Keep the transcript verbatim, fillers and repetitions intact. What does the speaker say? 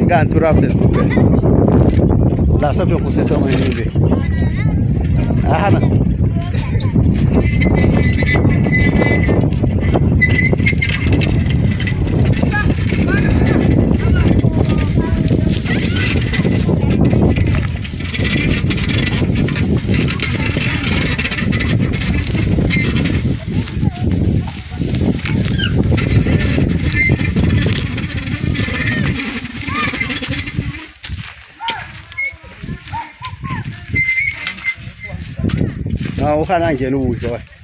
ngani to roughness kuphela la sabe ukusesa manje ahana Ah, uhana ngene ukudla.